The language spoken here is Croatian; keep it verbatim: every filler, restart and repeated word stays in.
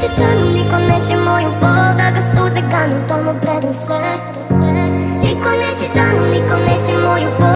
neće čanu, niko neće moju bol, da ga suze ganu, tomu predam se. Niko neće čanu, niko neće moju bol.